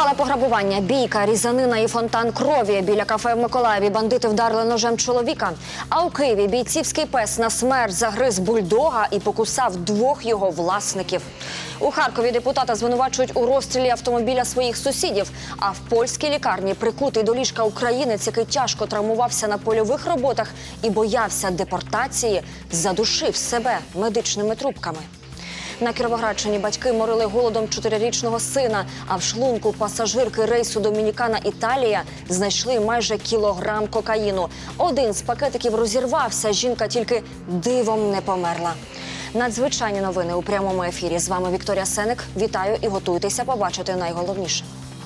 Тривале пограбування, бійка, різанина і фонтан крові. Біля кафе в Миколаєві бандити вдарили ножем чоловіка. А у Києві бійцівський пес на смерть загриз бульдога і покусав двох його власників. У Харкові депутата звинувачують у розстрілі автомобіля своїх сусідів. А в польській лікарні прикутий до ліжка українець, який тяжко травмувався на польових роботах і боявся депортації, задушив себе медичними трубками. На Кіровоградщині батьки морили голодом 4-річного сина, а в шлунку пасажирки рейсу Домінікана-Італія знайшли майже кілограм кокаїну. Один з пакетиків розірвався, жінка тільки дивом не померла. Надзвичайні новини у прямому ефірі. З вами Вікторія Сеник. Вітаю і готуйтеся побачити найголовніше.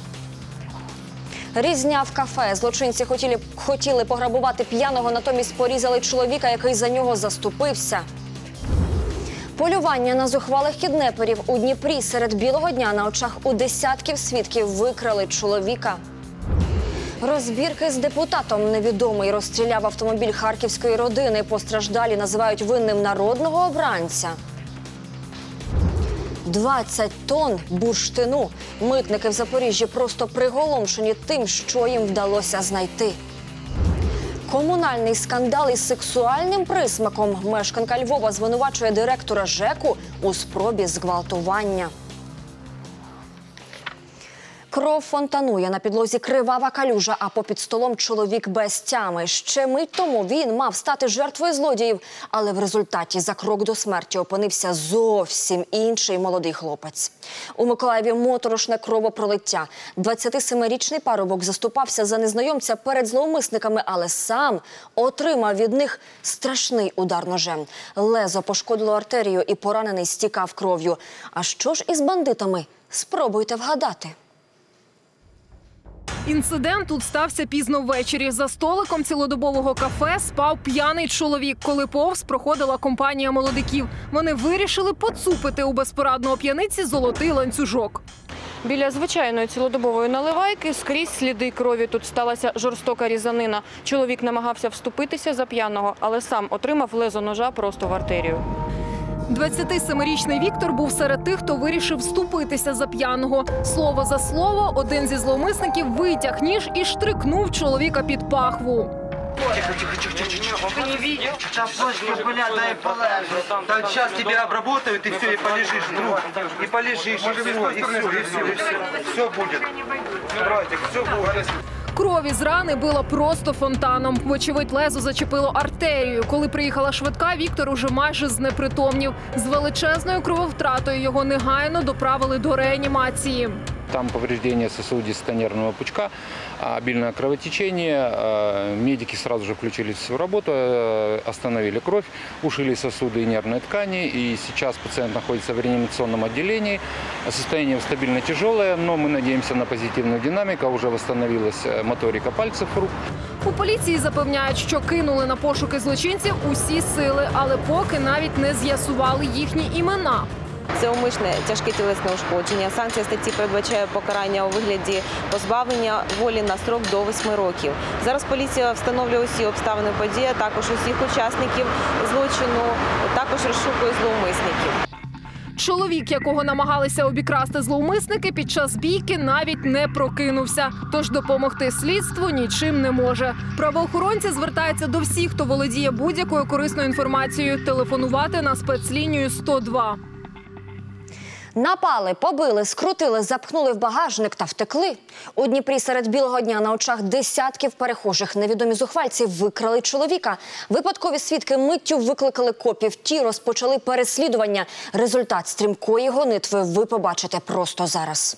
Різня в кафе. Злочинці хотіли пограбувати п'яного, натомість порізали чоловіка, який за нього заступився. Полювання на зухвалих кіднеперів у Дніпрі серед білого дня на очах у десятків свідків викрали чоловіка. Розбірки з депутатом. Невідомий розстріляв автомобіль харківської родини. Постраждалі називають винним народного обранця. 20 тонн бурштину. Митники в Запоріжжі просто приголомшені тим, що їм вдалося знайти. Комунальний скандал із сексуальним присмаком. Мешканка Львова звинувачує директора ЖЕКу у спробі зґвалтування. Кров фонтанує, на підлозі кривава калюжа, а попід столом чоловік без тями. Ще мить тому він мав стати жертвою злодіїв, але в результаті за крок до смерті опинився зовсім інший молодий хлопець. У Миколаєві моторошне кровопролиття. 27-річний парубок заступався за незнайомця перед зловмисниками, але сам отримав від них страшний удар ножем. Лезо пошкодило артерію і поранений стікав кров'ю. А що ж із бандитами? Спробуйте вгадати. Інцидент тут стався пізно ввечері. За столиком цілодобового кафе спав п'яний чоловік, коли повз проходила компанія молодиків. Вони вирішили поцупити у безпорадного п'яниці золотий ланцюжок. Біля звичайної цілодобової наливайки скрізь сліди крові. Тут сталася жорстока різанина. Чоловік намагався вступитися за п'яного, але сам отримав лезо ножа просто в артерію. 27-річний Віктор був серед тих, хто вирішив вступитися за п'яного. Слово за слово, один зі зловмисників витяг ніж і штрикнув чоловіка під пахву. Тихо. Ты не видел? Да просто, бля, дай полежу. Так сейчас тебя обработают и все, и полежишь, друг. И полежишь, и все будет. Братик, все будет. Кров із рани била просто фонтаном. Вочевидь, лезо зачепило артерію. Коли приїхала швидка, Віктор уже майже знепритомнів. З величезною крововтратою його негайно доправили до реанімації. Там повреждение сосудисто-нервного пучка, обильное кровотечение. Медики сразу же включились в работу, остановили кровь, ушили сосуды и нервные ткани. И сейчас пациент находится в реанимационном отделении. Состояние стабильно тяжелое, но мы надеемся на позитивную динамику. Уже восстановилась моторика пальцев рук. У поліції запевняють, що кинули на пошуки злочинців усі сили, але поки навіть не з'ясували їхні імена. Це умисне тяжке тілесне ушкодження. Санкція статті передбачає покарання у вигляді позбавлення волі на строк до 8 років. Зараз поліція встановлює усі обставини події, а також усіх учасників злочину, також розшукує зловмисників. Чоловік, якого намагалися обікрасти зловмисники, під час бійки навіть не прокинувся. Тож допомогти слідству нічим не може. Правоохоронці звертаються до всіх, хто володіє будь-якою корисною інформацією, телефонувати на спецлінію 102. Напали, побили, скрутили, запхнули в багажник та втекли. У Дніпрі серед білого дня на очах десятків перехожих невідомі зухвальці викрали чоловіка. Випадкові свідки миттю викликали копів. Ті розпочали переслідування. Результат стрімкої гонитви ви побачите просто зараз.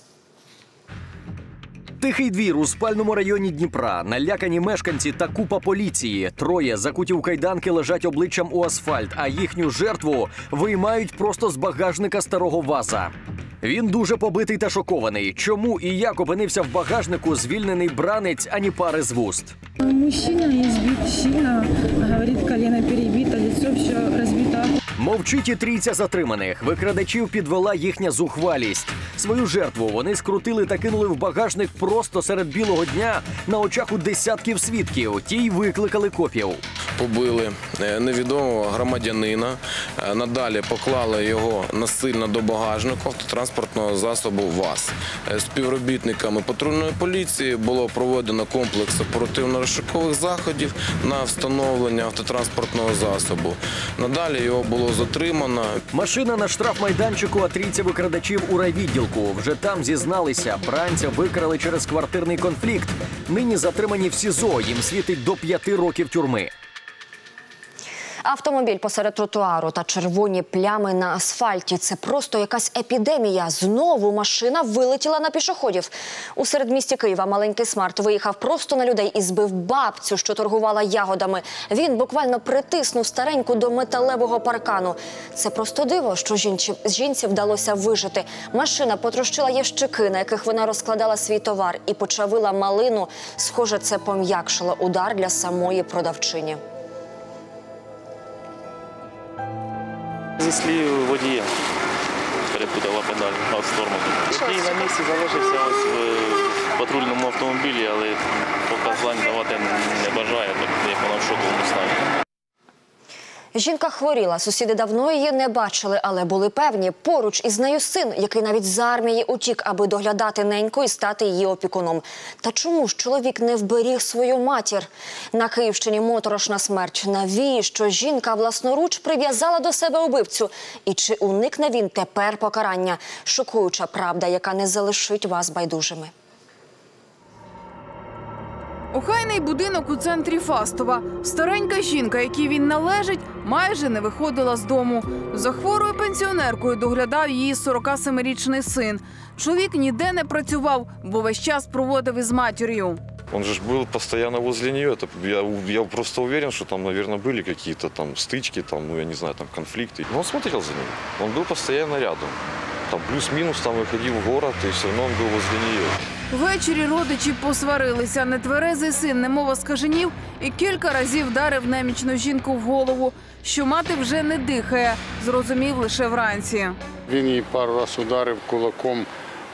Тихий двір у спальному районі Дніпра. Налякані мешканці та купа поліції. Троє, закуті у кайданки, лежать обличчям у асфальт, а їхню жертву виймають просто з багажника старого ВАЗа. Він дуже побитий та шокований. Чому і як опинився в багажнику звільнений бранець, ані пари з вуст? Мужчина избит сильно, говорит, колено перебито, лицо все разбито. Мовчить і трійця затриманих. Викрадачів підвела їхня зухвалість. Свою жертву вони скрутили та кинули в багажник просто серед білого дня на очах у десятків свідків. Ті й викликали копів. Побили невідомого громадянина, Надалі поклали його насильно до багажнику автотранспортного засобу ВАЗ. Співробітниками патрульної поліції було проведено комплекс оперативно-розшукових заходів на встановлення автотранспортного засобу. Надалі його було затримано. Машина на штрафмайданчику, а трійця викрадачів у райвідділку. Вже там зізналися, бранця викрали через квартирний конфлікт. Нині затримані в СІЗО, їм світить до 5 років тюрми. Автомобіль посеред тротуару та червоні плями на асфальті – це просто якась епідемія. Знову машина вилетіла на пішоходів. У середмісті Києва маленький смарт виїхав просто на людей і збив бабцю, що торгувала ягодами. Він буквально притиснув стареньку до металевого паркану. Це просто диво, що жінці вдалося вижити. Машина потрощила ящики, на яких вона розкладала свій товар, і почавила малину. Схоже, це пом'якшило удар для самої продавчині. Зі слів водія перепутала педаль в сторону. Водій на місці залишився ось в патрульному автомобілі, але показань давати не бажає, так як вона в шоковому стані. Жінка хворіла, сусіди давно її не бачили, але були певні. Поруч із нею син, який навіть з армії утік, аби доглядати неньку і стати її опікуном. Та чому ж чоловік не вберіг свою матір? На Київщині моторошна смерть. Навіщо жінка власноруч прив'язала до себе убивцю? І чи уникне він тепер покарання? Шокуюча правда, яка не залишить вас байдужими. Охайний будинок у центрі Фастова. Старенька жінка, якій він належить, майже не виходила з дому. За хворою пенсіонеркою доглядав її 47-річний син. Чоловік ніде не працював, бо весь час проводив із матір'ю. Он же был постоянно возле нее. Я просто уверен, что там, наверное, были какие-то там стычки, там, ну, я не знаю, там конфликты. Но он смотрел за ней. Он был постоянно рядом. Там плюс-минус там выходил в город, и все равно он был возле нее. Ввечері родичі посварилися. Нетверезий син немов оскаженів і кілька разів вдарив немічну жінку в голову. Що мати вже не дихає, зрозумів лише вранці. Він її пару разів ударив кулаком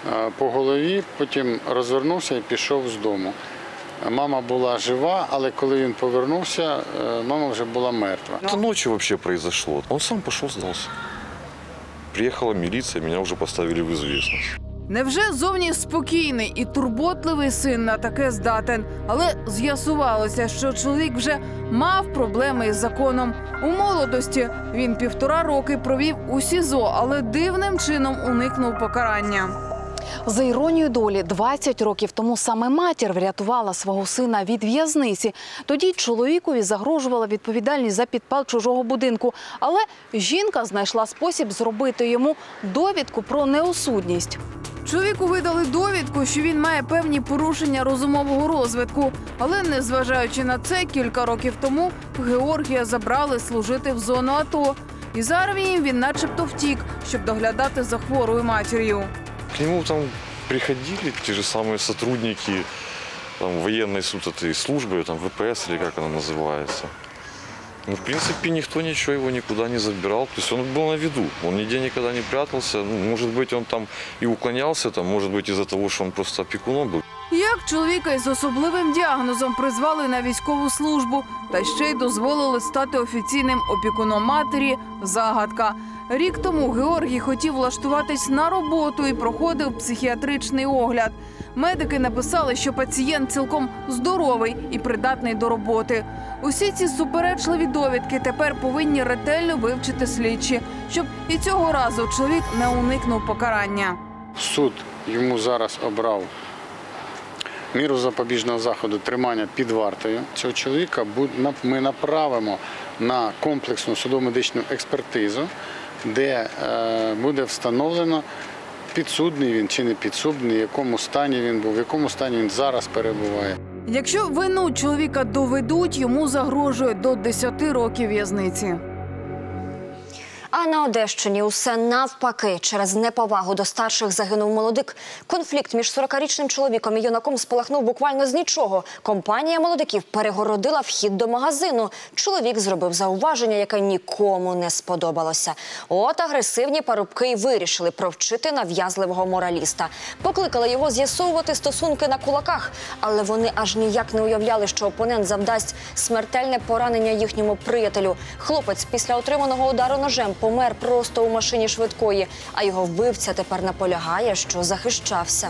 по голові, потім розвернувся і пішов з дому. Мама була жива, але коли він повернувся, мама вже була мертва. Это ночью вообще произошло. Он сам пошел, сдался. Приехала милиция, меня уже поставили в известность. Невже зовні спокійний і турботливий син на таке здатен? Але з'ясувалося, що чоловік вже мав проблеми із законом. У молодості він 1,5 роки провів у СІЗО, але дивним чином уникнув покарання. За іронією долі, 20 років тому саме матір врятувала свого сина від в'язниці. Тоді чоловікові загрожувала відповідальність за підпал чужого будинку. Але жінка знайшла спосіб зробити йому довідку про неосудність. Чоловіку видали довідку, що він має певні порушення розумового розвитку. Але, незважаючи на це, кілька років тому Георгія забрали служити в зону АТО. Із армії він начебто втік, щоб доглядати за хворою матір'ю. К нему там приходили те же самые сотрудники там, военной службы, там, ВПС или как она называется. Ну, в принципе, никто ничего его никуда не забирал. То есть он был на виду, он нигде никогда не прятался. Ну, может быть, он там и уклонялся, там, может быть, из-за того, что он просто опекуном был. Як чоловіка із особливим діагнозом призвали на військову службу, та ще й дозволили стати офіційним опікуном матері – загадка. Рік тому Георгій хотів влаштуватись на роботу і проходив психіатричний огляд. Медики написали, що пацієнт цілком здоровий і придатний до роботи. Усі ці суперечливі довідки тепер повинні ретельно вивчити слідчі, щоб і цього разу чоловік не уникнув покарання. Суд йому зараз обрав міру запобіжного заходу тримання під вартою. Цього чоловіка ми направимо на комплексну судово-медичну експертизу, де буде встановлено, підсудний він чи не підсудний, в якому стані він був, в якому стані він зараз перебуває. Якщо вину чоловіка доведуть, йому загрожує до 10 років в'язниці. А на Одещині усе навпаки. Через неповагу до старших загинув молодик. Конфлікт між 40-річним чоловіком і юнаком спалахнув буквально з нічого. Компанія молодиків перегородила вхід до магазину. Чоловік зробив зауваження, яке нікому не сподобалося. От агресивні парубки й вирішили провчити нав'язливого мораліста. Покликали його з'ясовувати стосунки на кулаках. Але вони аж ніяк не уявляли, що опонент завдасть смертельне поранення їхньому приятелю. Хлопець після отриманого удару ножем помер просто у машині швидкої, а його вбивця тепер наполягає, що захищався.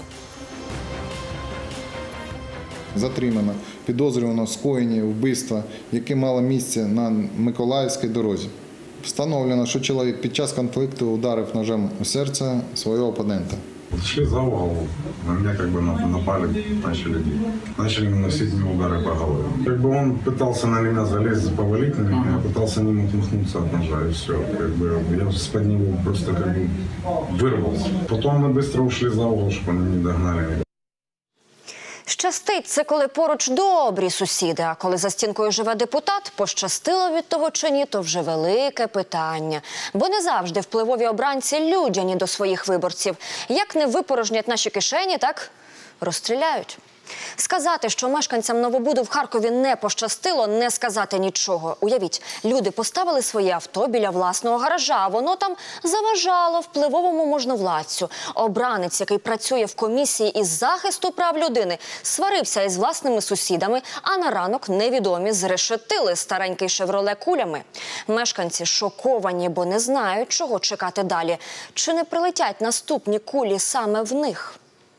Затримано підозрювано в скоєнні вбивства, яке мало місце на Миколаївській дорозі. Встановлено, що чоловік під час конфлікту ударив ножем у серце свого опонента. Шли за угол, на меня напали, начали наносить мне удары по голове. Он пытался на меня залезть, повалить на меня, пытался ним отмахнуться от ножа и все. Я из-под него просто вырвался. Потом мы быстро ушли за угол, чтобы они не догнали меня. Щастить – це коли поруч добрі сусіди, а коли за стінкою живе депутат, пощастило від того чи ні, то вже велике питання. Бо не завжди впливові обранці людяні до своїх виборців. Як не випорожнять наші кишені, так розстріляють. Сказати, що мешканцям Новобуду в Харкові не пощастило, не сказати нічого. Уявіть, люди поставили своє авто біля власного гаража, а воно там заважало впливовому можновладцю. Обранець, який працює в комісії із захисту прав людини, сварився із власними сусідами, а на ранок невідомі зрешетили старенький «Шевроле» кулями. Мешканці шоковані, бо не знають, чого чекати далі. Чи не прилетять наступні кулі саме в них?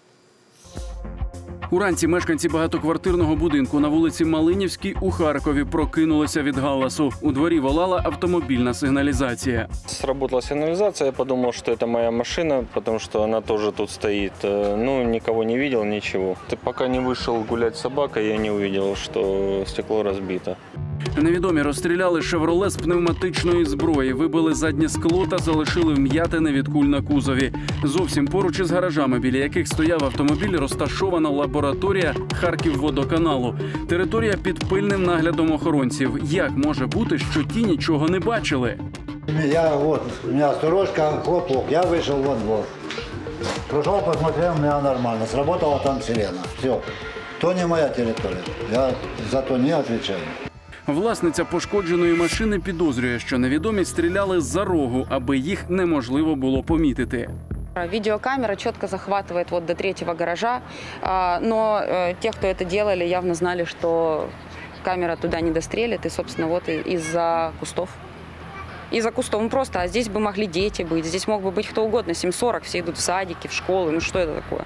Уранці мешканці багатоквартирного будинку на вулиці Малинівській у Харкові прокинулися від галасу. У дворі волала автомобільна сигналізація. Сработала сигнализация, я подумал, что это моя машина, потому что она тоже тут стоит. Ну, никого не видел, ничего. Пока не вышел гулять с собакой, я не увидел, что стекло разбито. Невідомі розстріляли «Шевроле» з пневматичної зброї, вибили заднє скло та залишили вм'ятини від куль на кузові. Зовсім поруч із гаражами, біля яких стояв автомобіль, розташована лабораторія Харківводоканалу. Територія під пильним наглядом охоронців. Як може бути, що ті нічого не бачили? У меня сторожка, хлопок, я вышел во двор. Пришел, посмотрел, у меня нормально. Сработала там сирена. Все. То не моя территория. Я за то не отвечаю. Власниця пошкодженої машини підозрює, що невідомі стріляли з-за рогу, аби їх неможливо було помітити. Видеокамера четко захватывает до третьего гаража, но те, кто это делали, явно знали, что камера туда не дострелит, и, собственно, из-за кустов. Из-за кустов. Просто, а здесь бы могли дети быть, здесь мог бы быть кто угодно, 7:40, все идут в садики, в школы, ну что это такое?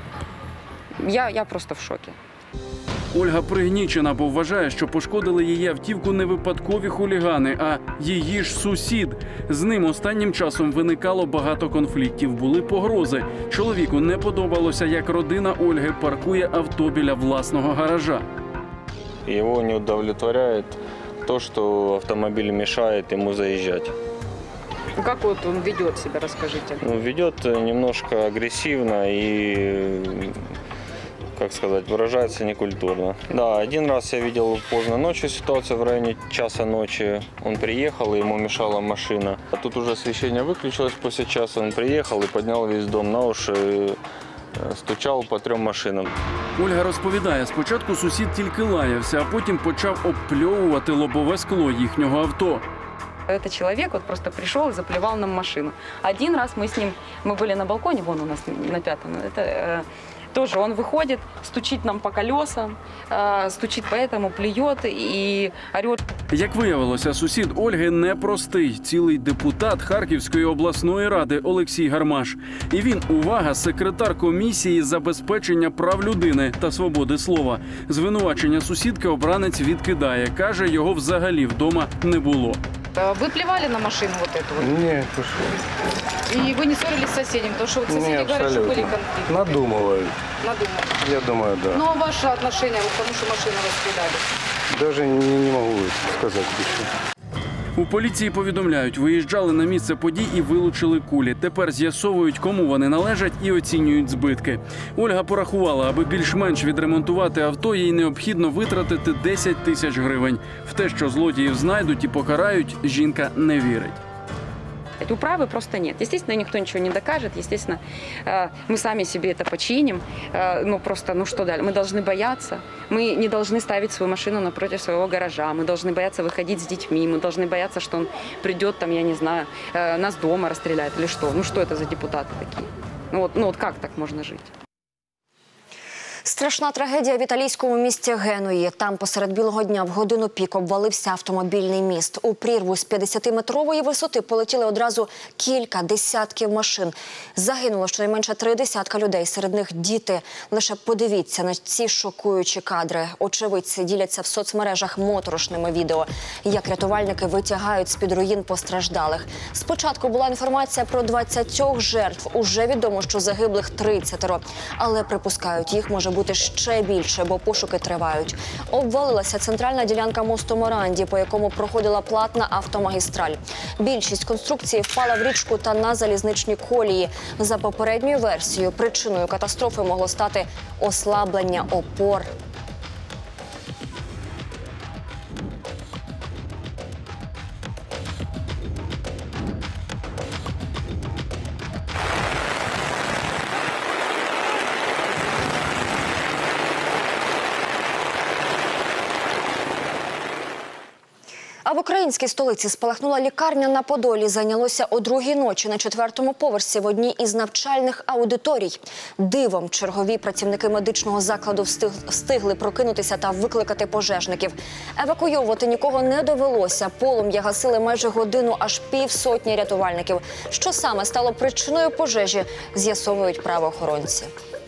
Я просто в шоке. Ольга пригнічена, бо вважає, що пошкодили її автівку не випадкові хулігани, а її ж сусід. З ним останнім часом виникало багато конфліктів, були погрози. Чоловіку не подобалося, як родина Ольги паркує авто біля власного гаража. Его не удовлетворяет то, что автомобиль мешает ему заезжать. Как он ведет себя, расскажите? Ведет немножко агрессивно и, как сказать, выражается некультурно. Да, один раз я видел поздно ночью ситуацию в районе часа ночи. Он приехал, и ему мешала машина. А тут уже освещение выключилось после часа. Он приехал и поднял весь дом на уши, стучав по 3 машинам. Ольга розповідає, спочатку сусід тільки лаявся, а потім почав обпльовувати лобове скло їхнього авто. Этот человек просто пришел и заплевал нам машину. Один раз мы были на балконе, вон у нас на 5-м, тоже он выходит, стучит нам по колесам, стучит по этому, плюет и орет. Як виявилося, сусід Ольги непростий. Цілий депутат Харківської обласної ради Олексій Гармаш. І він, увага, секретар комісії з забезпечення прав людини та свободи слова. Звинувачення сусідки обранець відкидає. Каже, його взагалі вдома не було. Вы плевали на машину вот эту вот? Нет. И вы не ссорились с соседями, потому что вот соседи говорят, что были конфликты? Надумывают. Надумывают. Я думаю, да. Ну а ваше отношение к тому, что машину раскидали? Даже не могу сказать еще. У поліції повідомляють, виїжджали на місце подій і вилучили кулі. Тепер з'ясовують, кому вони належать і оцінюють збитки. Ольга порахувала, аби більш-менш відремонтувати авто, їй необхідно витратити 10 тисяч гривень. В те, що злодіїв знайдуть і покарають, жінка не вірить. Управы просто нет. Естественно, никто ничего не докажет. Естественно, мы сами себе это починим. Что дальше? Мы должны бояться. Мы не должны ставить свою машину напротив своего гаража. Мы должны бояться выходить с детьми. Мы должны бояться, что он придет, там, я не знаю, нас дома расстреляет или что. Что это за депутаты такие? Как так можно жить? Страшна трагедія в італійському місті Генуї. Там посеред білого дня в годину пік обвалився автомобільний міст. У прірву з 50-метрової висоти полетіли одразу кілька десятків машин. Загинуло щонайменше 30 людей, серед них діти. Лише подивіться на ці шокуючі кадри. Очевидці діляться в соцмережах моторошними відео, як рятувальники витягають з-під руїн постраждалих. Спочатку була інформація про 20 жертв. Уже відомо, що загиблих 30. Але припускають, їх може бути ще більше, бо пошуки тривають. Обвалилася центральна ділянка мосту Моранді, по якому проходила платна автомагістраль. Більшість конструкції впала в річку та на залізничні колії. За попередньою версією, причиною катастрофи могло стати ослаблення опор. А в українській столиці спалахнула лікарня на Подолі. Зайнялося о 2-й ночі на 4-му поверсі в одній із навчальних аудиторій. Дивом чергові працівники медичного закладу встигли прокинутися та викликати пожежників. Евакуйовувати нікого не довелося. Полум'я гасили майже годину, аж півсотні рятувальників. Що саме стало причиною пожежі, з'ясовують правоохоронці.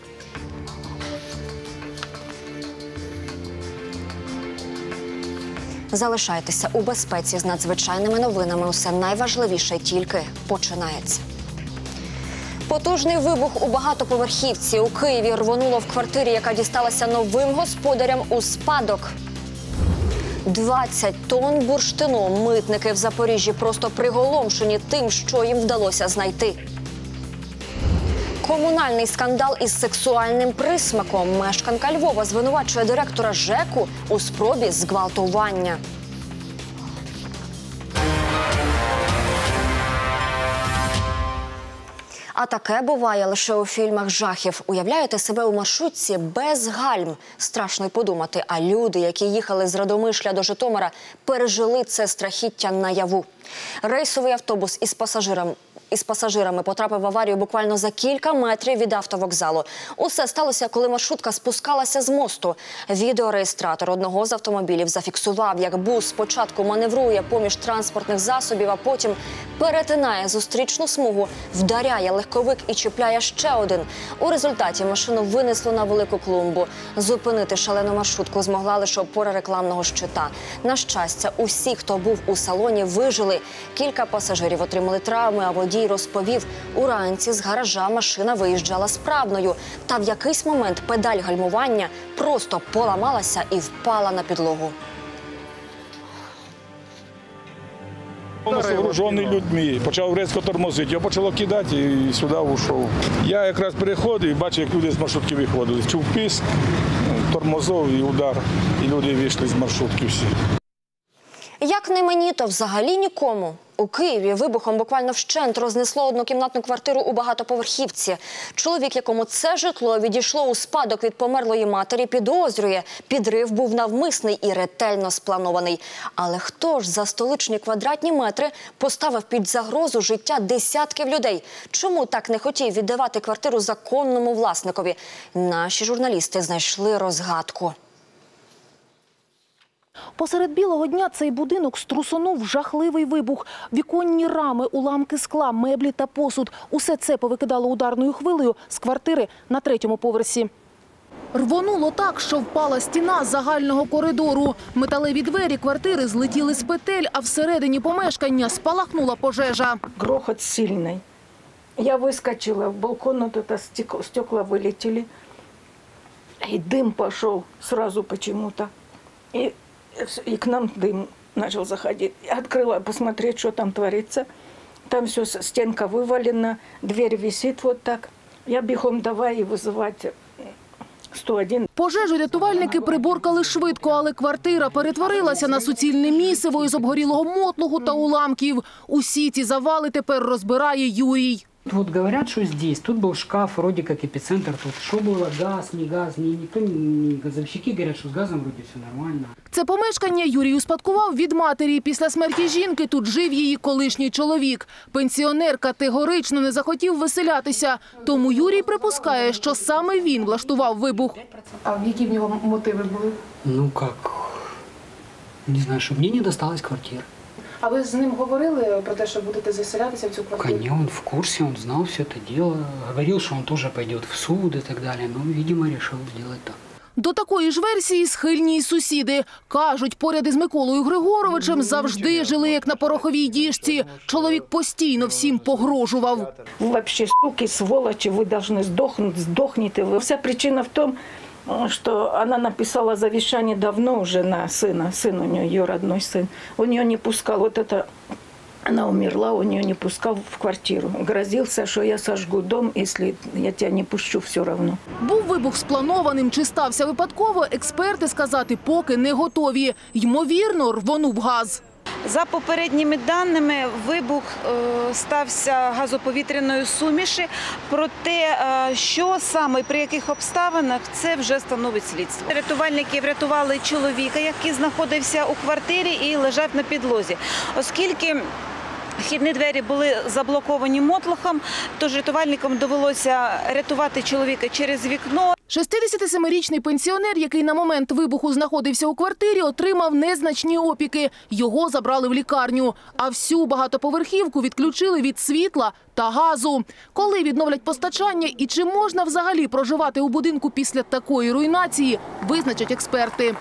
Залишайтеся у безпеці з надзвичайними новинами. Усе найважливіше тільки починається. Потужний вибух у багатоповерхівці. У Києві рвонуло в квартирі, яка дісталася новим господарям у спадок. 20 тонн бурштину. Митники в Запоріжжі просто приголомшені тим, що їм вдалося знайти. Комунальний скандал із сексуальним присмаком. Мешканка Львова звинувачує директора ЖЕКу у спробі зґвалтування. А таке буває лише у фільмах жахів. Уявляєте себе у маршрутці без гальм? Страшно й подумати. А люди, які їхали з Радомишля до Житомира, пережили це страхіття наяву. Рейсовий автобус із пасажирами потрапив в аварію буквально за кілька метрів від автовокзалу. Усе сталося, коли маршрутка спускалася з мосту. Відеореєстратор одного з автомобілів зафіксував, як бус спочатку маневрує поміж транспортних засобів, а потім перетинає зустрічну смугу, вдаряє легковик і чіпляє ще один. У результаті машину винесло на велику клумбу. Зупинити шалену маршрутку змогла лише опора рекламного щита. На щастя, усі, хто був у салоні, вижили. Кілька пасажирів отримали травми, а водій розповів, уранці з гаража машина виїжджала справною. Та в якийсь момент педаль гальмування просто поламалася і впала на підлогу. Окружений людьми, почав різко тормозити, його почало кидати і сюди ушов. Я якраз переходив і бачив, як люди з маршрутки виходили. Чув писк, тормозов і удар, і люди вийшли з маршрутки всі. Як не мені, то взагалі нікому. У Києві вибухом буквально вщент рознесло однокімнатну квартиру у багатоповерхівці. Чоловік, якому це житло відійшло у спадок від померлої матері, підозрює, підрив був навмисний і ретельно спланований. Але хто ж за столичні квадратні метри поставив під загрозу життя десятків людей? Чому так не хотів віддавати квартиру законному власникові? Наші журналісти знайшли розгадку. Посеред білого дня цей будинок струсонув жахливий вибух. Віконні рами, уламки скла, меблі та посуд – усе це повикидало ударною хвилею з квартири на 3-му поверсі. Рвонуло так, що впала стіна загального коридору. Металеві двері квартири злетіли з петель, а всередині помешкання спалахнула пожежа. Грохот сильный. Я выскочила в балкон, вот это стекла вылетели. И дым пошел сразу почему-то. И к нам дым начал заходить. Я открыла посмотреть, что там творится. Там все, стенка вывалена, дверь висит вот так. Я бегом давай и вызывать 101. Пожежу рятувальники приборкали швидко, але квартира перетворилася на суцільне місиво із обгорілого мотлуху та уламків. Усі ці завали тепер розбирає Юрій. Вот говорят, что здесь. Тут был шкаф, вроде как эпицентр. Тут что было, газ, никто, не газовщики говорят, что с газом вроде все нормально. Це помешкання Юрій успадкував від матері. Після смерті жінки тут жив її колишній чоловік. Пенсіонер категорично не захотів виселятися. Тому Юрій припускає, що саме він влаштував вибух. А які в нього мотиви були? Ну как, не знаю, чтобы мне не досталась квартира. А ви з ним говорили про те, що будете заселятися в цю квартиру? Конечно, он в курсе, он знал все это дело. Говорил, что он тоже пойдет в суд и так далее. Но, видимо, решил сделать так. До такої ж версії схильні й сусіди. Кажуть, поряд із Миколою Григоровичем завжди жили як на пороховій діжці. Чоловік постійно всім погрожував. Ви вообще суки, сволочи, ви повинні здохнути, здохнете. Вся причина в тому, что она написала завещание давно уже на сына. Сын у нее, ее родной сын. Он ее не пускал. Вот это, она умерла, он ее не пускал в квартиру. Грозился, что я сожгу дом, если я тебя не пущу все равно. Був вибух спланованим чи стався випадково, експерти сказати поки не готові. Ймовірно, рвонув газ. За попередніми даними, вибух стався газоповітряної суміші. Проте, що саме, при яких обставинах, це вже встановить слідство. Рятувальники врятували чоловіка, який знаходився у квартирі і лежав на підлозі. Оскільки вхідні двері були заблоковані мотлохом, тож рятувальникам довелося рятувати чоловіка через вікно. 67-річний пенсіонер, який на момент вибуху знаходився у квартирі, отримав незначні опіки. Його забрали в лікарню. А всю багатоповерхівку відключили від світла та газу. Коли відновлять постачання і чи можна взагалі проживати у будинку після такої руйнації, визначать експерти.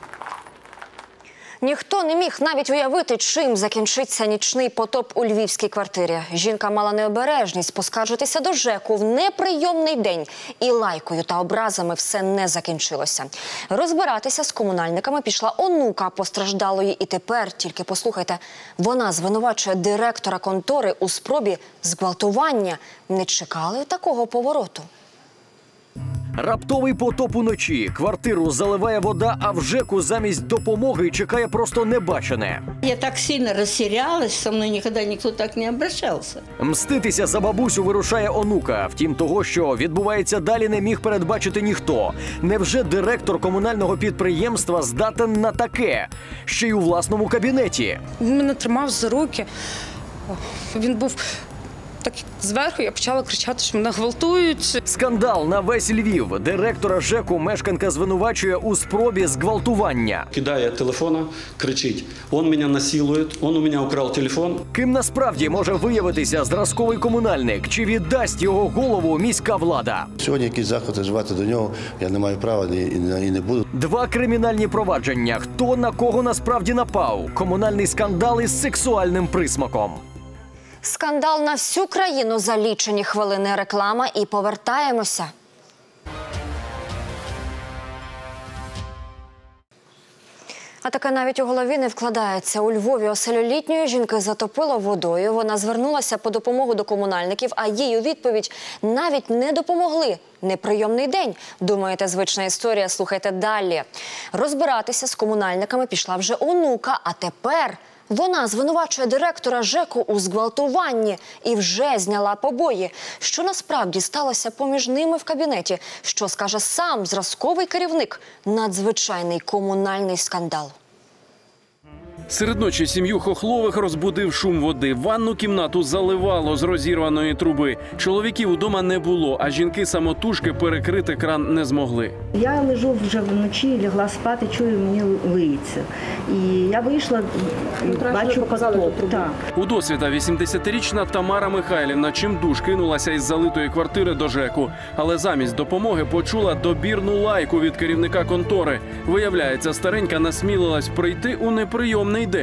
Ніхто не міг навіть уявити, чим закінчиться нічний потоп у львівській квартирі. Жінка мала необережність поскаржитися до ЖЕКу в неприйомний день. І лайкою та образами все не закінчилося. Розбиратися з комунальниками пішла онука постраждалої. І тепер, тільки послухайте, вона звинувачує директора контори у спробі зґвалтування. Не чекали такого повороту. Раптовий потоп уночі. Квартиру заливає вода, а в ЖЕКу замість допомоги чекає просто небачене. Я так сильно розсерялась, со мною ніколи ніхто так не обращався. Мститися за бабусю вирушає онука. Втім, того, що відбувається далі, не міг передбачити ніхто. Невже директор комунального підприємства здатен на таке? Ще й у власному кабінеті. Він мене тримав за руки. Він був... Так зверху я почала кричати, що мене гвалтують. Скандал на весь Львів. Директора ЖЕКу мешканка звинувачує у спробі зґвалтування. Кидає телефона, кричить: «Он мене насилує, он у мене украв телефон». Ким насправді може виявитися зразковий комунальник? Чи віддасть його голову міська влада? Сьогодні якісь заходи вживати до нього я не маю права і не буду. 2 кримінальні провадження. Хто на кого насправді напав? Комунальний скандал із сексуальним присмаком. Скандал на всю країну за лічені хвилини. Реклама і повертаємося. А таке навіть у голові не вкладається. У Львові оселю літньої жінки затопило водою. Вона звернулася по допомогу до комунальників, а їй у відповідь навіть не допомогли. Неприйомний день. Думаєте, звична історія? Слухайте далі. Розбиратися з комунальниками пішла вже онука, а тепер... Вона звинувачує директора ЖЕКу у зґвалтуванні і вже зняла побої. Що насправді сталося поміж ними в кабінеті? Що скаже сам зразковий керівник? Надзвичайний комунальний скандал. Серед ночі сім'ю Хохлових розбудив шум води. Ванну кімнату заливало з розірваної труби. Чоловіків удома не було, а жінки самотужки перекрити кран не змогли. Я лежу вже вночі, лягла спати, чую, мені лиється. І я вийшла, бачу потоп. У досвіта 80-річна Тамара Михайлівна чимдуж кинулася із залитої квартири до ЖЕКу. Але замість допомоги почула добірну лайку від керівника контори. Виявляється, старенька насмілилась прийти у неприйомний день.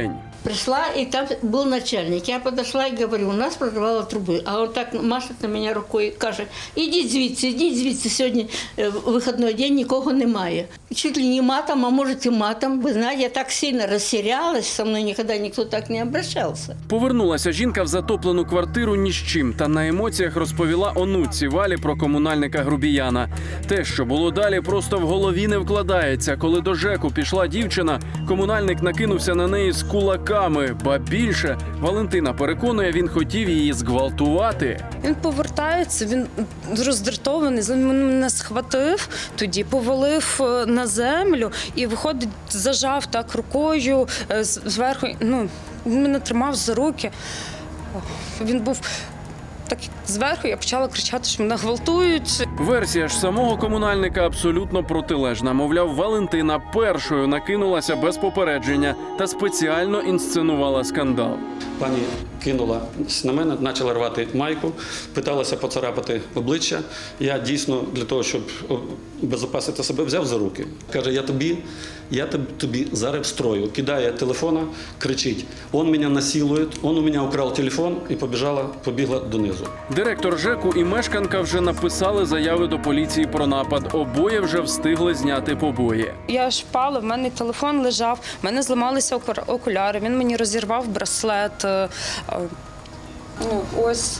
Пришла, и там был начальник. Я подошла и говорю, у нас прорвало трубы. А он так машет на меня рукой, каже, ідіть звідси, сьогодні вихідний день, нікого немає. Чуть ли не матом, а может и матом. Вы знаете, я так сильно растерялась, со мной никогда никто так не обращался. Повернулася жінка в затоплену квартиру ні з чим та на емоціях розповіла онуці Валі про комунальника Грубіяна. Те, що було далі, просто в голові не вкладається. Коли до ЖЕКу пішла дівчина, комунальник накинувся на неї з кулаками. Ба більше, Валентина переконує, він хотів її зґвалтувати. Він повертається, він роздратований, він мене схватив, тоді повалив на землю і, виходить, зажав так рукою зверху. Він мене тримав за руки. Він був так зверху, я почала кричати, що мене гвалтують. Версія ж самого комунальника абсолютно протилежна. Мовляв, Валентина першою накинулася без попередження та спеціально інсценувала скандал. Пані кинула на мене, почала рвати майку, питалася поцарапати обличчя. Я дійсно для того, щоб обезопасити себе, взяв за руки. Каже, я тобі зараз встрою. Кидає телефона, кричить, он мене насилує, он у мене украв телефон і побігла донизу. Директор ЖЕКу і мешканка вже написали заяви до поліції про напад. Обоє вже встигли зняти побої. Я ж впала, в мене телефон лежав, в мене зламалися окуляри, він мені розірвав браслет. Ось.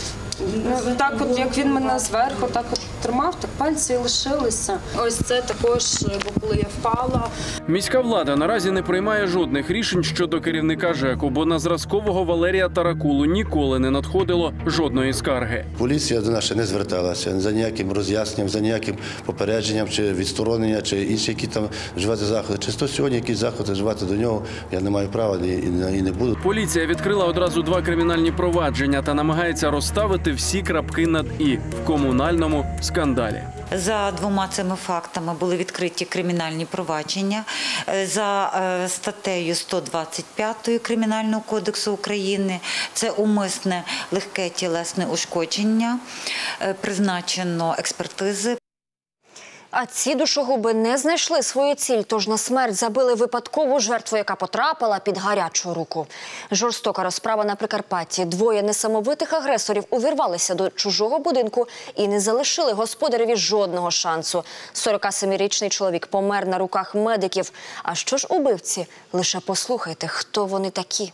Так от, як він мене зверху так от тримав, так пальці і лишилися. Ось це також, бо коли я впала. Міська влада наразі не приймає жодних рішень щодо керівника ЖЕКу, бо на зразкового Валерія Таракулу ніколи не надходило жодної скарги. Поліція до нас ще не зверталася за ніяким роз'ясненням, за ніяким попередженням чи відсторонення, чи інші які там вживати заходи. Чи то сьогодні якісь заходи вживати до нього, я не маю права і не буду. Поліція відкрила одразу 2 кримінальні провадження та намагається розставити всі крапки над «і» в комунальному скандалі. За 2 цими фактами були відкриті кримінальні провадження. За статтею 125 Кримінального кодексу України це умисне легке тілесне ушкодження, призначено експертизи. А ці душогуби не знайшли свою ціль, тож на смерть забили випадкову жертву, яка потрапила під гарячу руку. Жорстока розправа на Прикарпатті. 2 несамовитих агресорів увірвалися до чужого будинку і не залишили господареві жодного шансу. 47-річний чоловік помер на руках медиків. А що ж убивці? Лише послухайте, хто вони такі.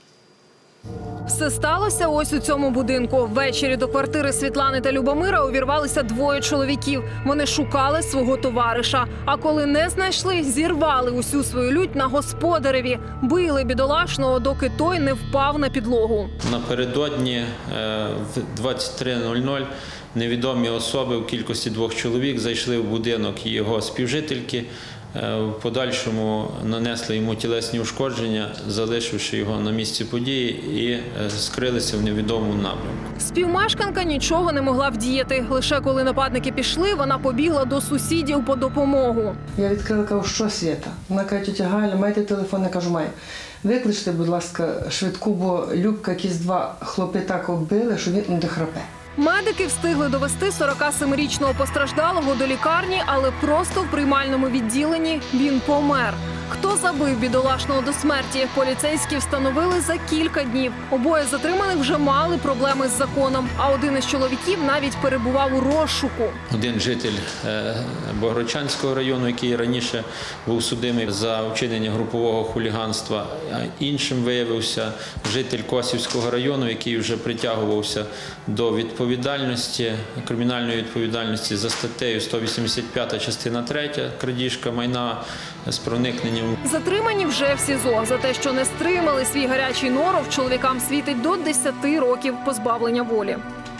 Все сталося ось у цьому будинку. Ввечері до квартири Світлани та Любомира увірвалися 2 чоловіків. Вони шукали свого товариша. А коли не знайшли, зірвали усю свою лють на господареві. Били бідолашного, доки той не впав на підлогу. Напередодні в 23:00 невідомі особи в кількості 2 чоловік зайшли в будинок його співжительки. В подальшому нанесли йому тілесні ушкодження, залишивши його на місці події, і скрилися в невідомому напрямку. Співмешканка нічого не могла вдіяти. Лише коли нападники пішли, вона побігла до сусідів по допомогу. Я відкрила, кажу, що Свята? Вона каже, тетя Галя, маєте телефон? Я кажу, маю. Викличте, будь ласка, швидку, бо Любка якісь 2 хлопи так оббили, що він не дохрапе. Медики встигли довести 47-річного постраждалого до лікарні, але просто в приймальному відділенні він помер. Хто забив бідолашного до смерті, поліцейські встановили за кілька днів. Обоє затриманих вже мали проблеми з законом, а один із чоловіків навіть перебував у розшуку. Один житель Богородчанського району, який раніше був судимий за вчинення групового хуліганства, а іншим виявився житель Косівського району, який вже притягувався до відповідальності, кримінальної відповідальності за статтею 185 частина 3 крадіжка майна з проникненням. Затримані вже в СІЗО. За те, що не стримали свій гарячий норов, чоловікам світить до 10 років позбавлення волі.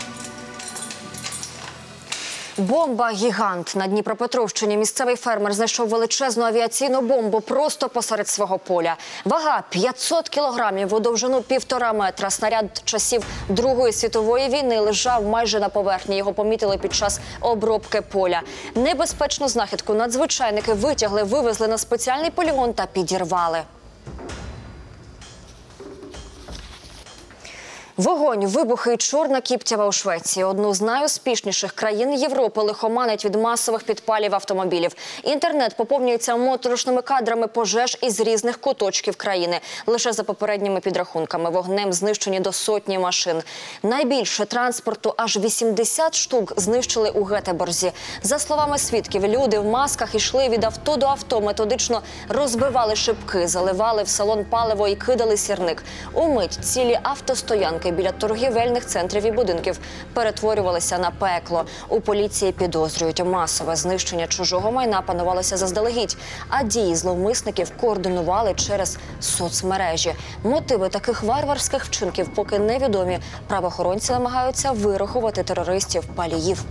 Бомба-гігант. На Дніпропетровщині місцевий фермер знайшов величезну авіаційну бомбу просто посеред свого поля. Вага – 500 кілограмів, у довжину 1,5 метра. Снаряд часів Другої світової війни лежав майже на поверхні. Його помітили під час обробки поля. Небезпечну знахідку надзвичайники витягли, вивезли на спеціальний полігон та підірвали. Вогонь, вибухи і чорна кіптява у Швеції. Одну з найуспішніших країн Європи лихоманить від масових підпалів автомобілів. Інтернет поповнюється моторошними кадрами пожеж із різних куточків країни. Лише за попередніми підрахунками вогнем знищені до сотні машин. Найбільше транспорту, аж 80 штук, знищили у Гетеборзі. За словами свідків, люди в масках йшли від авто до авто, методично розбивали шибки, заливали в салон паливо і кидали сірник. Умить цілі автостоянки біля торгівельних центрів і будинків перетворювалися на пекло. У поліції підозрюють, масове знищення чужого майна панувалося заздалегідь, а дії зловмисників координували через соцмережі. Мотиви таких варварських вчинків поки невідомі. Правоохоронці намагаються вирахувати терористів-паліїв.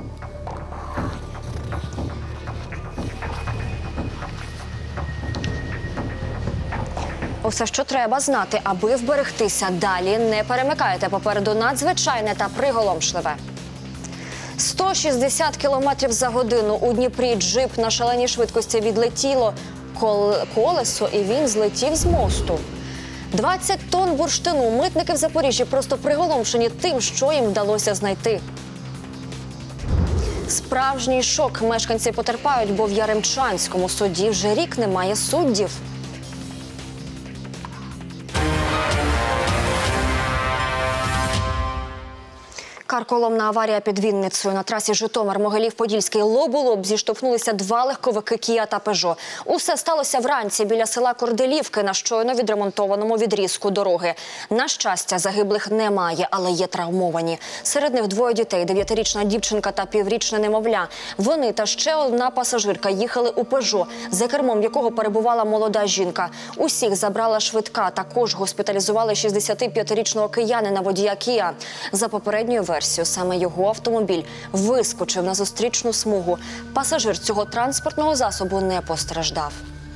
Усе, що треба знати, аби вберегтися далі. Не перемикайте, попереду надзвичайне та приголомшливе. 160 км за годину у Дніпрі джип на шаленій швидкості відлетіло колесо, і він злетів з мосту. 20 тонн бурштину. Митники в Запоріжжі просто приголомшені тим, що їм вдалося знайти. Справжній шок. Мешканці потерпають, бо в Яремчанському суді вже рік немає суддів. Карколомна аварія під Вінницею. На трасі Житомир-Могилів-Подільський лоб у лоб зіштовхнулися два легковики «Кія» та «Пежо». Усе сталося вранці біля села Корделівки на щойно відремонтованому відрізку дороги. На щастя, загиблих немає, але є травмовані. Серед них двоє дітей – 9-річна дівчинка та піврічне немовля. Вони та ще одна пасажирка їхали у «Пежо», за кермом якого перебувала молода жінка. Усіх забрала швидка. Також госпіталізували 65-річного киянина водія «Кія». За попередньою версією, саме його автомобіль вискочив на зустрічну смугу. Пасажир цього транспортного засобу не постраждав.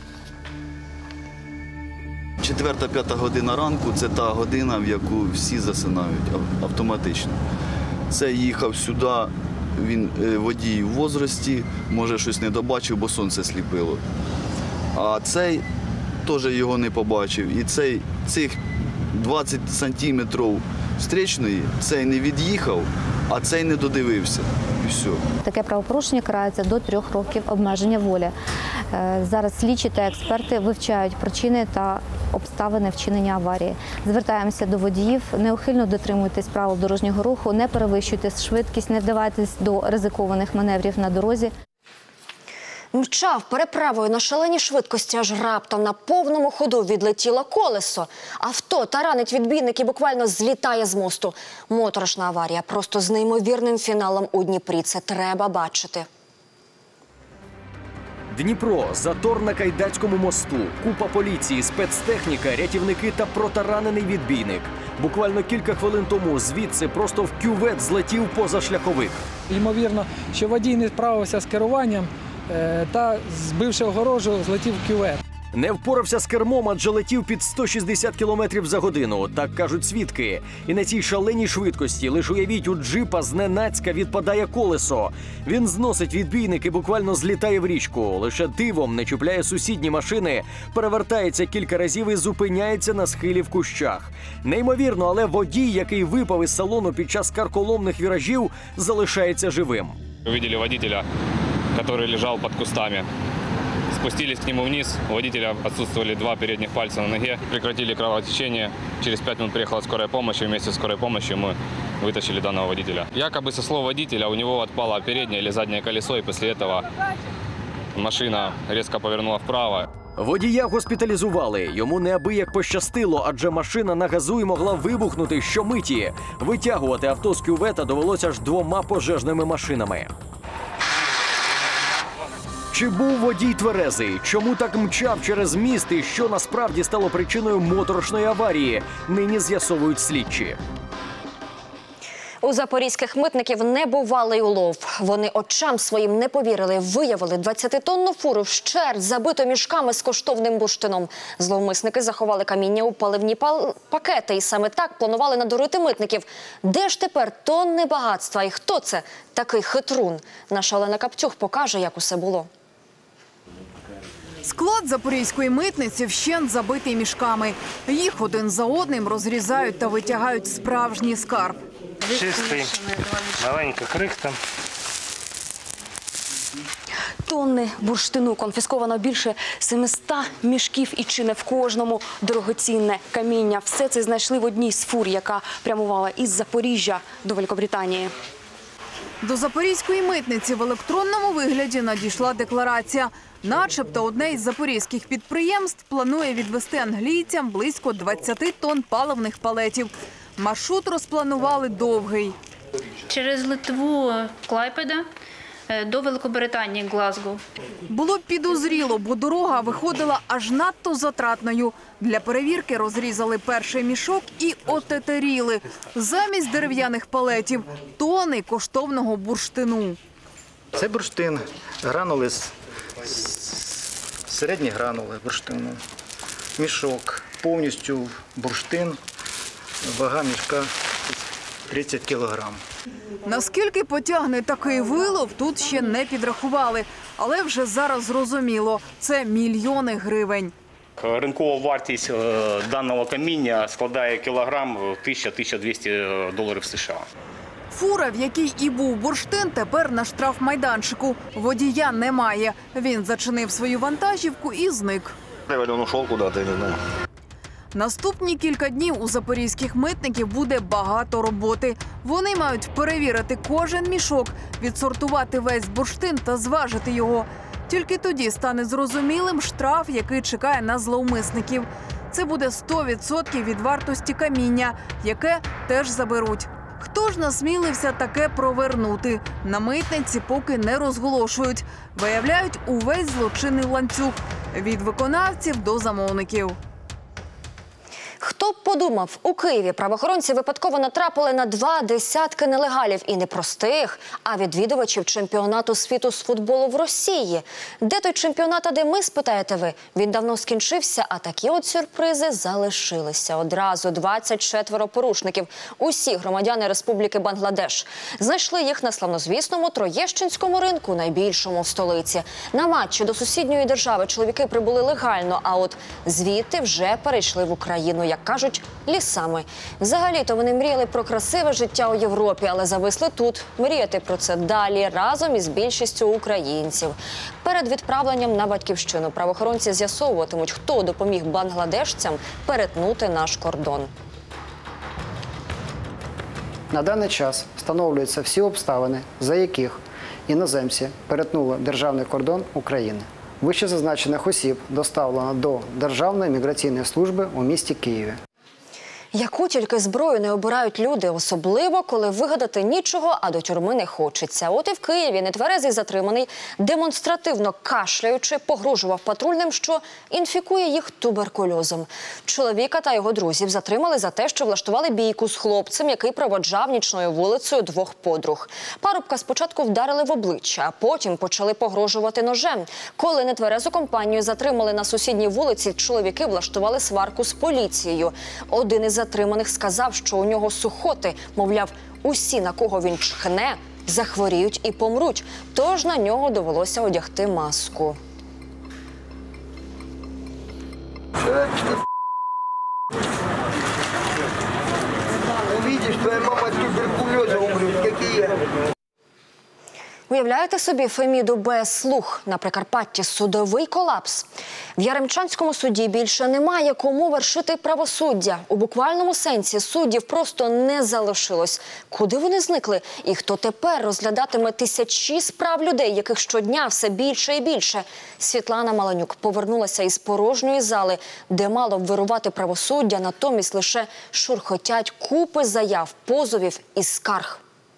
4-5 година ранку – це та година, в яку всі засинають автоматично. Це їхав сюди, він водій в возрасті, може щось не добачив, бо сонце сліпило. А цей теж його не побачив. І цих 20 сантиметрів встречної, цей не від'їхав, а цей не додивився. І все. Таке правопорушення карається до 3 років обмеження волі. Зараз слідчі та експерти вивчають причини та обставини вчинення аварії. Звертаємося до водіїв, неухильно дотримуйтесь правил дорожнього руху, не перевищуйте швидкість, не вдавайтесь до ризикованих маневрів на дорозі. Мчав переправою на шаленій швидкості, аж раптом на повному ходу відлетіло колесо. Авто таранить відбійник і буквально злітає з мосту. Моторошна аварія просто з неймовірним фіналом у Дніпрі. Це треба бачити. Дніпро, затор на Кайдацькому мосту, купа поліції, спецтехніка, рятівники та протаранений відбійник. Буквально кілька хвилин тому звідси просто в кювет злетів позашляховик. Ймовірно, що водій не справився з керуванням та, збивши огорожу, злетів в кювет. Не впорався з кермом, адже летів під 160 км за годину, так кажуть свідки. І на цій шаленій швидкості, лише уявіть, у джипа зненацька відпадає колесо. Він зносить відбійник і буквально злітає в річку. Лише дивом не чіпляє сусідні машини, перевертається кілька разів і зупиняється на схилі в кущах. Неймовірно, але водій, який випав із салону під час карколомних віражів, залишається живим. Увидели водителя, который лежал под кустами. Спустились к нему вниз. У водителя отсутствовали 2 передних пальца на ноге. Прекратили кровотечение. Через 5 минут приехала скорая помощь, и вместе с скорой помощью мы вытащили данного водителя. Якобы, со слов водителя, у него отпало переднее или заднее колесо, и после этого машина резко повернула вправо. Водія госпіталізували. Йому неабияк пощастило, адже машина на газу й могла вибухнути щомиті. Витягувати авто з кювета довелося аж 2 пожежними машинами. Чи був водій тверезий? Чому так мчав через міст і що насправді стало причиною моторошної аварії? Нині з'ясовують слідчі. У запорізьких митників небувалий улов. Вони очам своїм не повірили. Виявили 20-тонну фуру вщерть забиту мішками з коштовним бурштином. Зловмисники заховали каміння у паливні пакети і саме так планували надурити митників. Де ж тепер тонни багатства і хто це такий хитрун? Наша Олена Каптюх покаже, як усе було. Склад запорізької митниці вщент забитий мішками. Їх один за одним розрізають та витягають справжній скарб. Чистий, маленька крихта. Тонни бурштину, конфісковано більше 700 мішків і чи не в кожному дорогоцінне каміння. Все це знайшли в одній з фур, яка прямувала із Запоріжжя до Великобританії. До запорізької митниці в електронному вигляді надійшла декларація. Начебто одне із запорізьких підприємств планує відвести англійцям близько 20 тонн паливних палетів. Маршрут розпланували довгий. Через Литву Клайпеда до Великобританії Глазго. Було підозріло, бо дорога виходила аж надто затратною. Для перевірки розрізали перший мішок і отетеріли. Замість дерев'яних палетів – тони коштовного бурштину. Це бурштин, гранули, середні гранули бурштину. Мішок, повністю бурштин, вага мішка 30 кілограм. Наскільки потягне такий вилов, тут ще не підрахували. Але вже зараз зрозуміло – це мільйони гривень. Ринкова вартість даного каміння складає кілограм 1000-1200 доларів США. Фура, в якій і був бурштин, тепер на штрафмайданчику. Водія немає. Він зачинив свою вантажівку і зник. Він пішов куди-то, я не знаю. Наступні кілька днів у запорізьких митників буде багато роботи. Вони мають перевірити кожен мішок, відсортувати весь бурштин та зважити його. Тільки тоді стане зрозумілим штраф, який чекає на зловмисників. Це буде 100% від вартості каміння, яке теж заберуть. Хто ж насмілився таке провернути? На митниці поки не розголошують. Виявляють увесь злочинний ланцюг – від виконавців до замовників. Хто б подумав, у Києві правоохоронці випадково натрапили на 2 десятки нелегалів. І не простих, а відвідувачів чемпіонату світу з футболу в Росії. Де той чемпіонат, а де ми, спитаєте ви? Він давно скінчився, а такі от сюрпризи залишилися. Одразу 24 порушників. Усі громадяни Республіки Бангладеш. Знайшли їх на славнозвісному Троєщинському ринку, найбільшому в столиці. На матчі до сусідньої держави чоловіки прибули легально, а от звідти вже перейшли в Україну, як кажуть, лісами. Взагалі-то вони мріяли про красиве життя у Європі, але зависли тут. Мріяти про це далі, разом із більшістю українців. Перед відправленням на батьківщину правоохоронці з'ясовуватимуть, хто допоміг бангладешцям перетнути наш кордон. На даний час встановлюються всі обставини, за яких іноземці перетнули державний кордон України. Вищезазначених осіб доставлено до Державної міграційної служби у місті Києві. Яку тільки зброю не обирають люди, особливо, коли вигадати нічого, а до тюрми не хочеться. От і в Києві нетверезий затриманий, демонстративно кашляючи, погрожував патрульним, що інфікує їх туберкульозом. Чоловіка та його друзів затримали за те, що влаштували бійку з хлопцем, який проводжав нічною вулицею 2 подруг. Парубка спочатку вдарили в обличчя, а потім почали погрожувати ножем. Коли нетверезу компанію затримали на сусідній вулиці, чоловіки влаштували сварку з поліцією. Один із затриманих сказав, що у нього сухоти. Мовляв, усі, на кого він чхне, захворіють і помруть. Тож на нього довелося одягти маску. Увидишь, твоя мама от туберкулеза умрет, как и я. Уявляєте собі Феміду без слух на Прикарпатті? Судовий колапс. В Яремчанському суді більше немає кому вершити правосуддя. У буквальному сенсі суддів просто не залишилось. Куди вони зникли? І хто тепер розглядатиме тисячі справ людей, яких щодня все більше і більше? Світлана Маланюк повернулася із порожньої зали, де мало б вирувати правосуддя, натомість лише шурхотять купи заяв, позовів і скарг.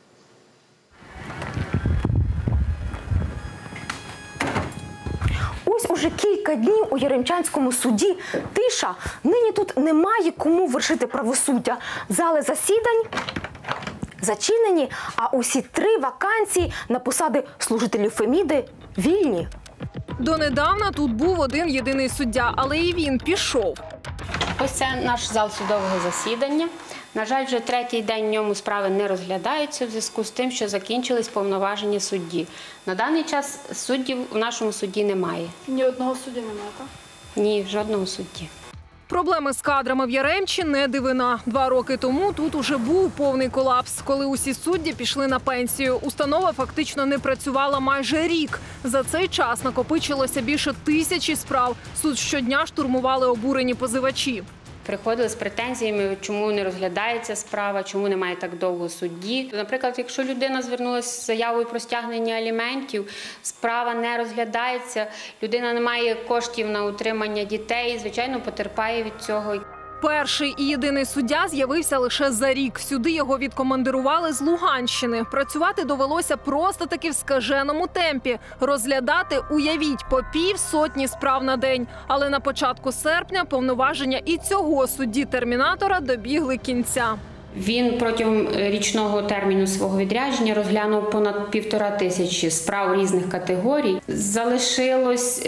Ось уже кілька днів у Яремчанському суді тиша. Нині тут немає кому вершити правосуддя. Зали засідань зачинені, а усі 3 вакансії на посади служителів Феміди вільні. Донедавна тут був один єдиний суддя, але і він пішов. Ось це наш зал судового засідання. На жаль, вже третій день в ньому справи не розглядаються в зв'язку з тим, що закінчились повноваження судді. На даний час суддів в нашому суді немає. Ні одного судді немає, так? Ні, жодного судді. Проблеми з кадрами в Яремчі не дивина. 2 роки тому тут уже був повний колапс, коли усі судді пішли на пенсію. Установа фактично не працювала майже рік. За цей час накопичилося більше 1000 справ. Суд щодня штурмували обурені позивачі. Приходили з претензіями, чому не розглядається справа, чому немає так довго судді. Наприклад, якщо людина звернулася з заявою про стягнення аліментів, справа не розглядається, людина не має коштів на утримання дітей, звичайно, потерпає від цього. Перший і єдиний суддя з'явився лише за рік. Сюди його відкомандирували з Луганщини. Працювати довелося просто-таки в скаженому темпі. Розглядати, уявіть, по 500 справ на день. Але на початку серпня повноваження і цього судді-термінатора добігли кінця. Він протягом річного терміну свого відрядження розглянув понад 1500 справ різних категорій. Залишилось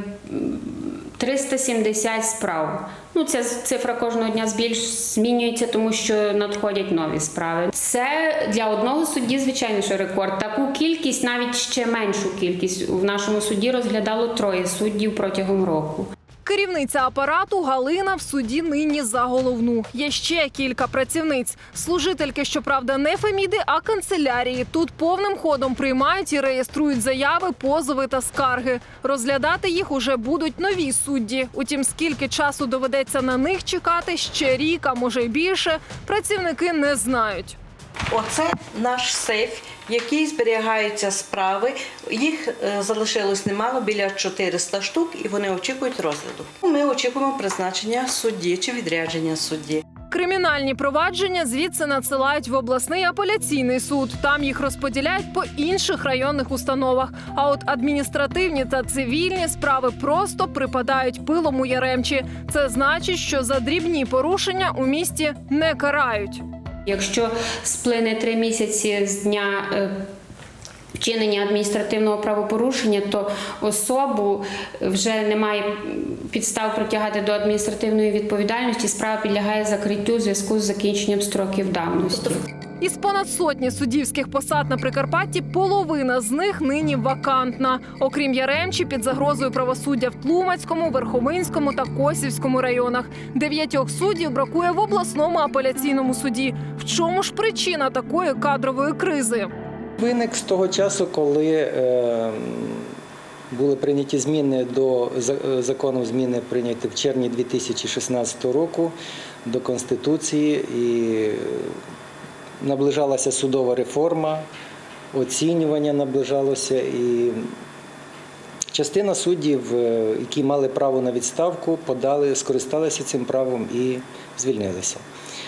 370 справ. Ця цифра кожного дня змінюється, тому що надходять нові справи. Це для одного судді, звичайно, що рекорд. Таку кількість, навіть ще меншу кількість, в нашому суді розглядало 3 суддів протягом року. Керівниця апарату Галина в суді нині за головну. Є ще кілька працівниць. Служительки, щоправда, не Феміди, а канцелярії. Тут повним ходом приймають і реєструють заяви, позови та скарги. Розглядати їх уже будуть нові судді. Утім, скільки часу доведеться на них чекати, ще рік, а може й більше, працівники не знають. Оце наш сейф, в який зберігаються справи. Їх залишилось немало, біля 400 штук, і вони очікують розгляду. Ми очікуємо призначення судді чи відрядження судді. Кримінальні провадження звідси надсилають в обласний апеляційний суд. Там їх розподіляють по інших районних установах. А от адміністративні та цивільні справи просто припадають пилом у Яремчі. Це значить, що за дрібні порушення у місті не карають. Якщо сплине 3 місяці з дня вчинення адміністративного правопорушення, то особу вже немає підстав притягати до адміністративної відповідальності, справа підлягає закриттю у зв'язку з закінченням строків давності. Із понад 100 суддівських посад на Прикарпатті половина з них нині вакантна. Окрім Яремчі, під загрозою правосуддя в Тлумацькому, Верховинському та Косівському районах. 9 суддів бракує в обласному апеляційному суді. В чому ж причина такої кадрової кризи? Виник з того часу, коли були прийняті зміни до закону, зміни прийняті в червні 2016 року до Конституції, і наближалася судова реформа, оцінювання наближалося, і частина суддів, які мали право на відставку, скористалися цим правом і звільнилися.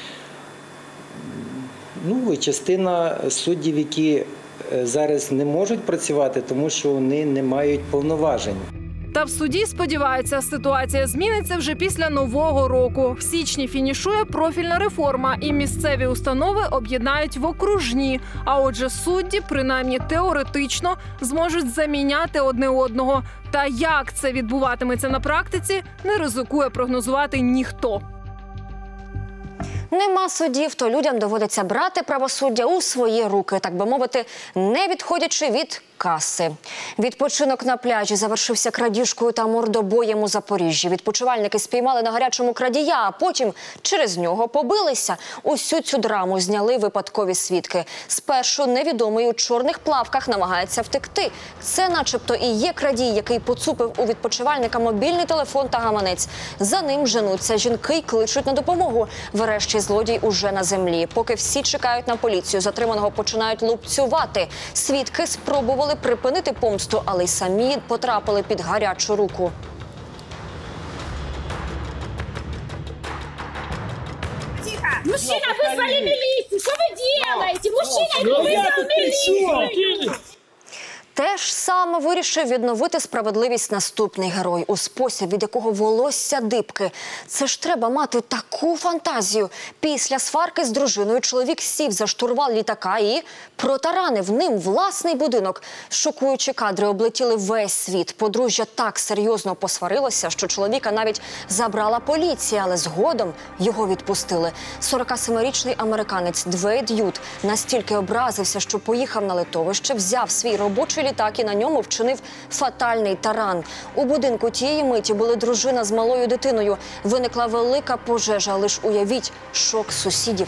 І частина суддів, які зараз не можуть працювати, тому що вони не мають повноважень. Та в суді, сподіваються, ситуація зміниться вже після Нового року. В січні фінішує профільна реформа, і місцеві установи об'єднають в окружні. А отже, судді, принаймні теоретично, зможуть заміняти одне одного. Та як це відбуватиметься на практиці, не ризикує прогнозувати ніхто. Нема судів, то людям доводиться брати правосуддя у свої руки, так би мовити, не відходячи від каси. Відпочинок на пляжі завершився крадіжкою та мордобоєм у Запоріжжі. Відпочивальники спіймали на гарячому крадія, а потім через нього побилися. Усю цю драму зняли випадкові свідки. Спершу невідомий у чорних плавках намагається втекти. Це начебто і є крадій, який поцупив у відпочивальника мобільний телефон та гаманець. За ним женуться жінки й кличуть на допомогу. Врешті злодій уже на землі. Поки всі чекають на поліцію, затриманого починають лупцювати. Свідки спробували припинити помсту, але й самі потрапили під гарячу руку. Тихо! Мужчина, вызвали милицию! Что вы делаете? Мужчина, вызвал милицию! Те ж саме вирішив відновити справедливість наступний герой, у спосіб, від якого волосся дибки. Це ж треба мати таку фантазію. Після сварки з дружиною чоловік сів за штурвал літака і протаранив ним власний будинок. Шокуючі кадри облетіли весь світ. Подружжя так серйозно посварилося, що чоловіка навіть забрала поліція, але згодом його відпустили. 47-річний американець Двейд Ют настільки образився, що поїхав на литовище, взяв свій робочий літак і на ньому вчинив фатальний таран. У будинку тієї миті були дружина з малою дитиною. Виникла велика пожежа, лиш уявіть шок сусідів.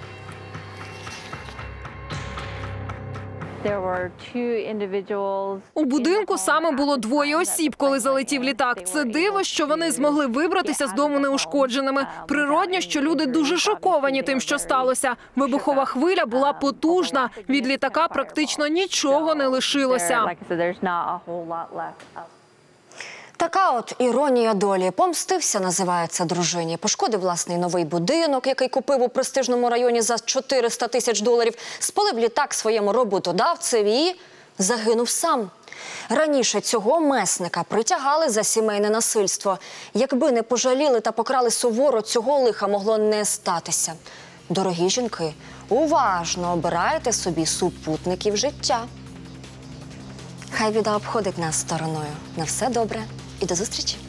У будинку саме було двоє осіб, коли залетів літак. Це диво, що вони змогли вибратися з дому неушкодженими. Природньо, що люди дуже шоковані тим, що сталося. Вибухова хвиля була потужна. Від літака практично нічого не лишилося. Така от іронія долі. Помстився, називається, дружині. Пошкодив власний новий будинок, який купив у престижному районі за $400 тисяч. Спалив літак своєму роботодавцеві і загинув сам. Раніше цього месника притягали за сімейне насильство. Якби не пожаліли та покрали суворо, цього лиха могло не статися. Дорогі жінки, уважно обирайте собі супутників життя. Хай біда обходить нас стороною. На все добре і до зустрічі!